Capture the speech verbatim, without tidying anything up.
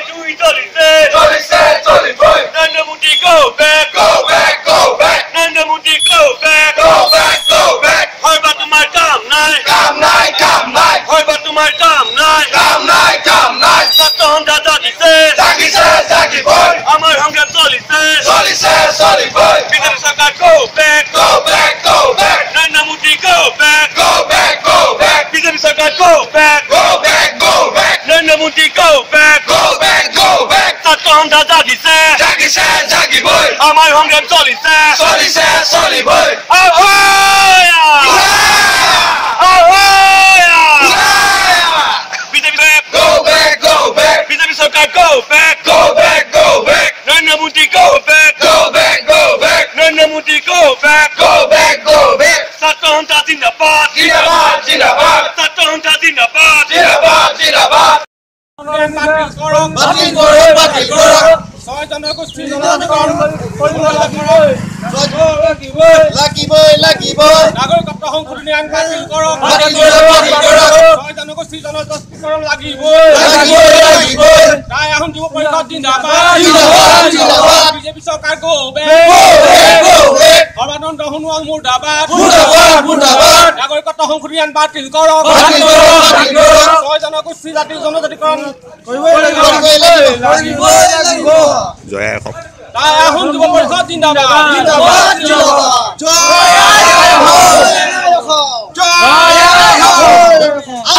দুই চলিছে চলিছে চলিবই Narendra Modi go back go back go back Narendra Modi go back go back go back হয়বা তোমার কাম নাই কাম নাই কাম নাই হয়বা তোমার কাম নাই কাম নাই কাম নাই ছাত্র হন্ডা জাগিছে জাগিছে জাগিবই আমার সংগ্রাম চলিছে চলিছে চলিবই বিজেপি সরকার go back go back go back Narendra Modi go back go back go back BJP সরকার go back go back go back Narendra Modi go back go back go back ছাত্র হন্ডা জাগিছে জাগিছে জাগিবই আমার সংগ্রাম চলিছে চলিছে চলিবই ahoya ahoya BJP go back go back BJP সরকার go back go back go back Narendra Modi go back go back go back Narendra Modi go back go back go back ছাত্র হন্ডা জিন্দাবাদ জিন্দাবাদ জিন্দাবাদ ছাত্র হন্ডা জিন্দাবাদ জিন্দাবাদ জিন্দাবাদ বাতিল করো বাতিল করো ছয় জনগোষ্ঠী জনগণ লাগিবই লাগিবই নাগৰিকত্ব সংশোধনী আইন বাতিল কৰক বাতিল কৰক বাতিল কৰক ছয় জনগোষ্ঠী জনজাতিকৰণ লাগিবই লাগিবই লাগিবই তাই আহোম যুৱ পৰিষদ জিন্দাবাদ জিন্দাবাদ জিন্দাবাদ বিজেপি চৰকাৰ go back go back go back Sarbananda Sonowal মুৰ্দাবাদ মুৰ্দাবাদ মুৰ্দাবাদ নাগৰিকত্ব সংশোধনী আইন বাতিল কৰক বাতিল কৰক বাতিল কৰক ছয় জনগোষ্ঠী জাতি জনজাতিকৰণ কৰিবই লাগিবই লাগিবই লাগিব জয় হওক তাই আহোম যুৱ পৰিষদ জিন্দাবাদ জিন্দাবাদ জিন্দাবাদ জয় আই অসম জয় আই অসম